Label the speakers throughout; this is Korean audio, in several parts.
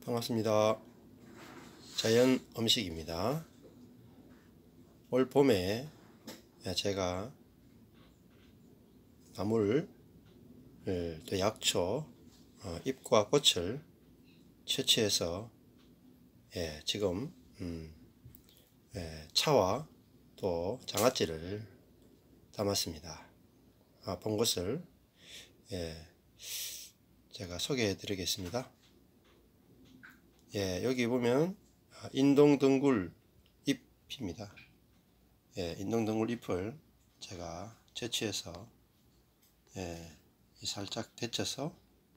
Speaker 1: 반갑습니다. 자연 음식입니다. 올 봄에 제가 나물, 또 약초, 잎과 꽃을 채취해서 지금 차와 또 장아찌를 담았습니다. 본 것을 제가 소개해 드리겠습니다. 여기 보면 인동등굴 잎입니다. 인동등굴 잎을 제가 채취해서 살짝 데쳐서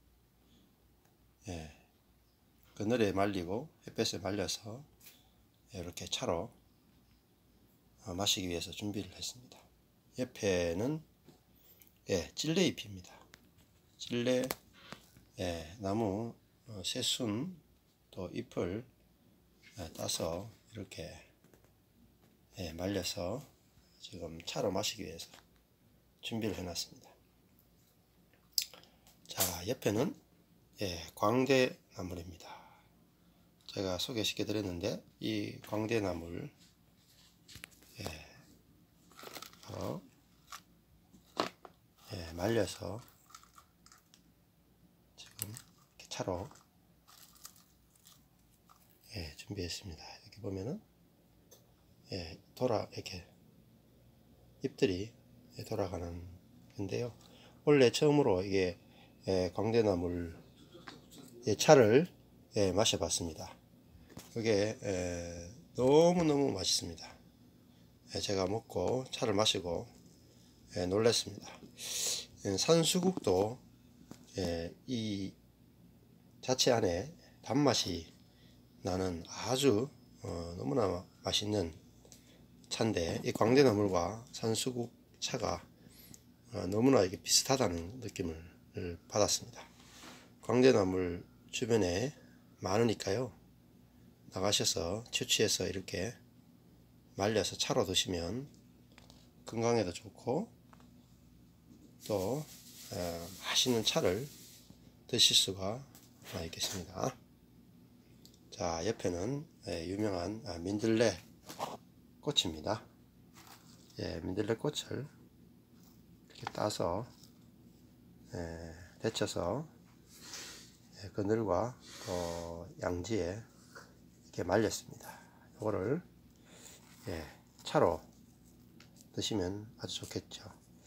Speaker 1: 그늘에 말리고 햇볕에 말려서 이렇게 차로 마시기 위해서 준비를 했습니다. 옆에는 찔레잎입니다. 찔레 나무 새순 또 잎을 따서 이렇게 말려서 지금 차로 마시기 위해서 준비를 해 놨습니다. 자, 옆에는 광대나물입니다. 제가 소개시켜 드렸는데 이 광대나물 바로 말려서 지금 이렇게 차로 준비했습니다. 여기 보면은 이렇게 잎들이 돌아가는 건데요. 원래 처음으로 이게 광대나물 차를 마셔봤습니다. 그게 너무너무 맛있습니다. 제가 먹고 차를 마시고 놀랐습니다. 산수국도 이 자체 안에 단맛이 나는 아주 너무나 맛있는 차인데, 이 광대나물과 산수국 차가 너무나 이게 비슷하다는 느낌을 받았습니다. 광대나물 주변에 많으니까요, 나가셔서 채취해서 이렇게 말려서 차로 드시면 건강에도 좋고 또 맛있는 차를 드실 수가 있겠습니다. 자, 옆에는 유명한 민들레 꽃입니다. 민들레 꽃을 이렇게 따서 데쳐서 그늘과 또 양지에 이렇게 말렸습니다. 이거를 차로 드시면 아주 좋겠죠.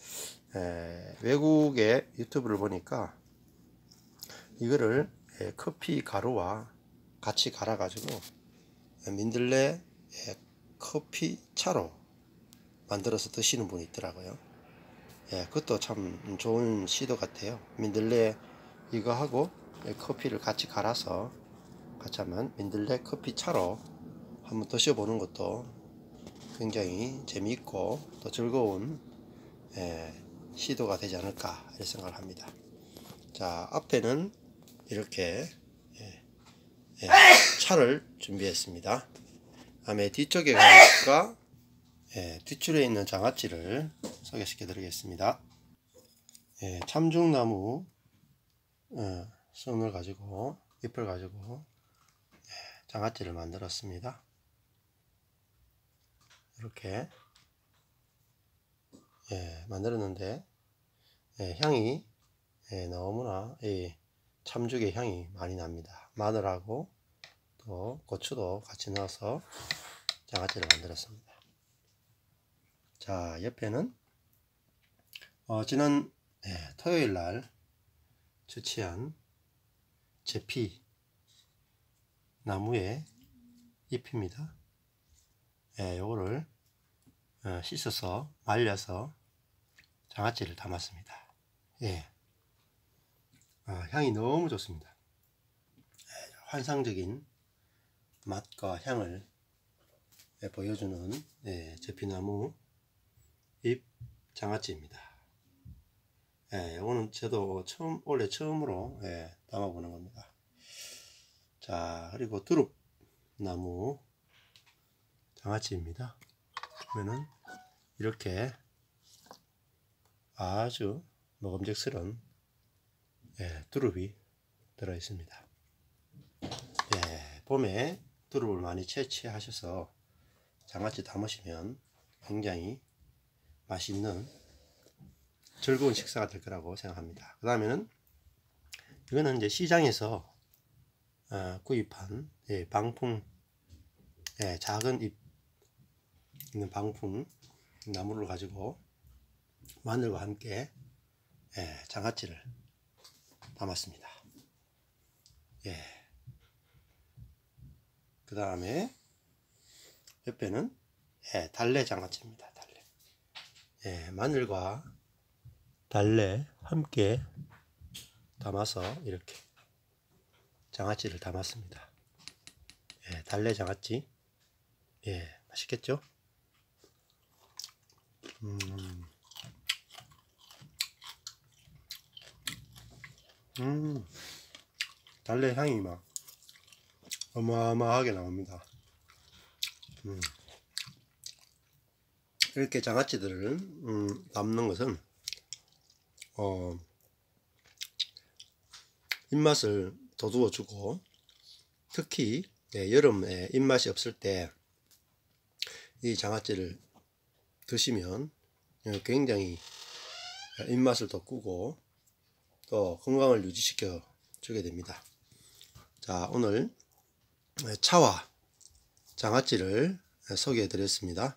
Speaker 1: 외국의 유튜브를 보니까 이거를 커피 가루와 같이 갈아 가지고 민들레 커피 차로 만들어서 드시는 분이 있더라고요. 그것도 참 좋은 시도 같아요. 민들레 이거 하고 커피를 같이 갈아서 같이 하면 민들레 커피 차로 한번 드셔보는 것도 굉장히 재미있고 또 즐거운 시도가 되지 않을까 이렇게 생각을 합니다. 자, 앞에는 이렇게 차를 준비했습니다. 다음에 뒤쪽에 가니까 뒷줄에 있는 장아찌를 소개시켜 드리겠습니다. 참중나무 순을 가지고 잎을 가지고 장아찌를 만들었습니다. 이렇게 만들었는데 향이 너무나 참죽의 향이 많이 납니다. 마늘하고 또 고추도 같이 넣어서 장아찌를 만들었습니다. 자, 옆에는 지난 토요일 날 채취한 제피 나무의 잎입니다. 요거를 씻어서 말려서 장아찌를 담았습니다. 향이 너무 좋습니다. 환상적인 맛과 향을 보여주는 제피나무 잎 장아찌입니다. 이거는 저도 원래 처음으로 담아보는 겁니다. 자, 그리고 두릅나무 장아찌입니다. 보면은 이렇게 아주 먹음직스러운 두릅이 들어 있습니다. 봄에 두릅을 많이 채취하셔서 장아찌 담으시면 굉장히 맛있는 즐거운 식사가 될 거라고 생각합니다. 그 다음에는 이거는 이제 시장에서 구입한 방풍, 작은 잎 있는 방풍 나무를 가지고 마늘과 함께 장아찌를 담았습니다. 그 다음에 옆에는 달래 장아찌입니다. 달래. 마늘과 달래 함께 담아서 이렇게 장아찌를 담았습니다. 달래 장아찌. 맛있겠죠? 달래 향이 막 어마어마하게 나옵니다. 이렇게 장아찌들을 담는 것은 입맛을 돋우어 주고, 특히 여름에 입맛이 없을 때 이 장아찌를 드시면 굉장히 입맛을 돋구고 또 건강을 유지시켜 주게 됩니다. 자, 오늘 차와 장아찌를 소개해 드렸습니다.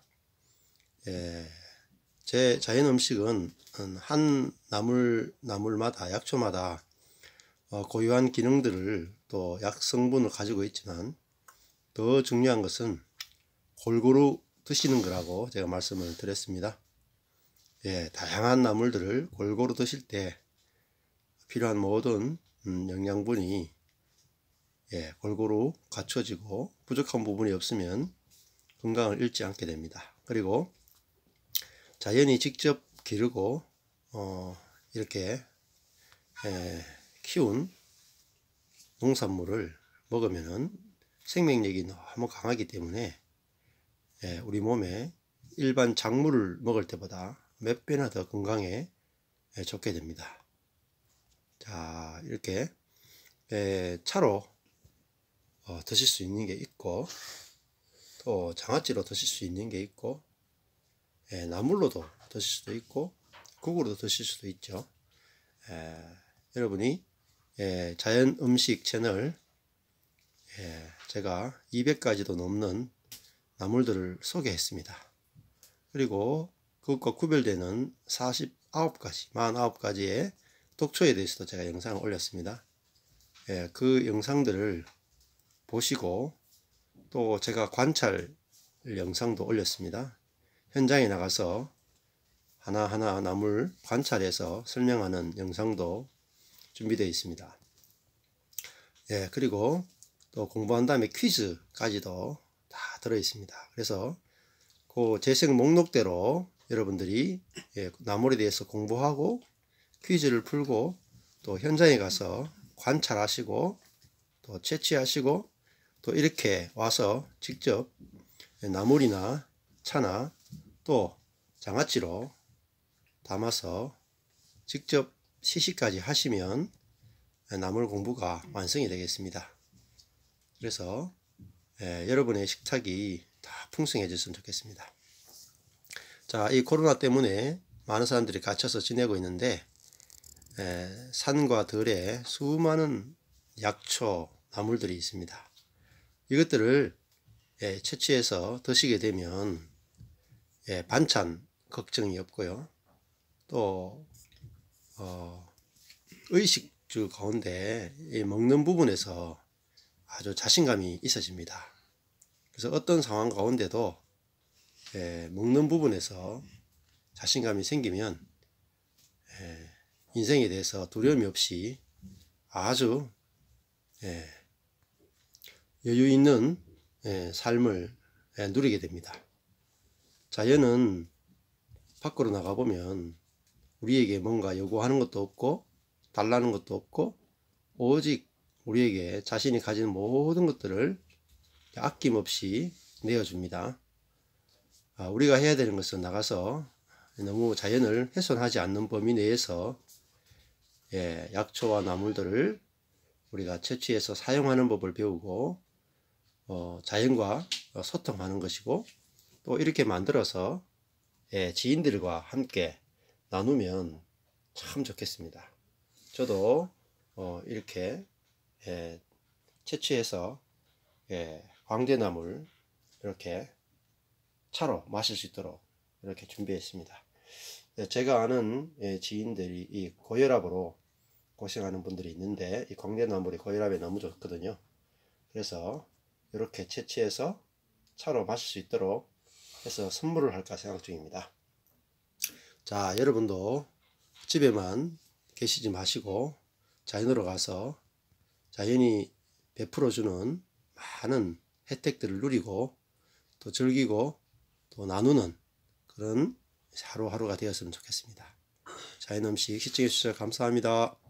Speaker 1: 제 자연 음식은 한 나물마다, 약초마다 고유한 기능들을 또 약성분을 가지고 있지만, 더 중요한 것은 골고루 드시는 거라고 제가 말씀을 드렸습니다. 다양한 나물들을 골고루 드실 때 필요한 모든 영양분이 골고루 갖춰지고 부족한 부분이 없으면 건강을 잃지 않게 됩니다. 그리고 자연이 직접 기르고 이렇게 키운 농산물을 먹으면 생명력이 너무 강하기 때문에 우리 몸에 일반 작물을 먹을 때보다 몇 배나 더 건강에 좋게 됩니다. 자, 이렇게 차로 드실 수 있는 게 있고, 또 장아찌로 드실 수 있는 게 있고, 나물로도 드실 수도 있고, 국으로도 드실 수도 있죠. 여러분이 자연 음식 채널, 제가 200가지도 넘는 나물들을 소개했습니다. 그리고 그것과 구별되는 49가지의 독초에 대해서도 제가 영상을 올렸습니다. 그 영상들을 보시고, 또 제가 관찰 영상도 올렸습니다. 현장에 나가서 하나하나 나물 관찰해서 설명하는 영상도 준비되어 있습니다. 그리고 또 공부한 다음에 퀴즈까지도 다 들어 있습니다. 그래서 그 재생 목록대로 여러분들이 나물에 대해서 공부하고 퀴즈를 풀고 또 현장에 가서 관찰하시고 또 채취하시고 또 이렇게 와서 직접 나물이나 차나 또 장아찌로 담아서 직접 시식까지 하시면 나물 공부가 완성이 되겠습니다. 그래서 여러분의 식탁이 다 풍성해졌으면 좋겠습니다. 자, 이 코로나 때문에 많은 사람들이 갇혀서 지내고 있는데, 산과 들에 수많은 약초 나물들이 있습니다. 이것들을 채취해서 드시게 되면 반찬 걱정이 없고요. 또 의식주 가운데 먹는 부분에서 아주 자신감이 있어집니다. 그래서 어떤 상황 가운데도 먹는 부분에서 자신감이 생기면 인생에 대해서 두려움이 없이 아주 여유 있는 삶을 누리게 됩니다. 자연은 밖으로 나가보면 우리에게 뭔가 요구하는 것도 없고 달라는 것도 없고, 오직 우리에게 자신이 가진 모든 것들을 아낌없이 내어줍니다. 우리가 해야 되는 것은 나가서 너무 자연을 훼손하지 않는 범위 내에서 약초와 나물들을 우리가 채취해서 사용하는 법을 배우고, 자연과 소통하는 것이고, 또 이렇게 만들어서 지인들과 함께 나누면 참 좋겠습니다. 저도 이렇게 채취해서 광대나물 이렇게 차로 마실 수 있도록 이렇게 준비했습니다. 제가 아는 지인들이 이 고혈압으로 고생하는 분들이 있는데, 이 광대나물이 고혈압에 너무 좋거든요. 그래서 이렇게 채취해서 차로 마실 수 있도록 해서 선물을 할까 생각 중입니다. 자, 여러분도 집에만 계시지 마시고 자연으로 가서 자연이 베풀어주는 많은 혜택들을 누리고 또 즐기고 또 나누는 그런 하루하루가 되었으면 좋겠습니다. 자연음식 시청해 주셔서 감사합니다.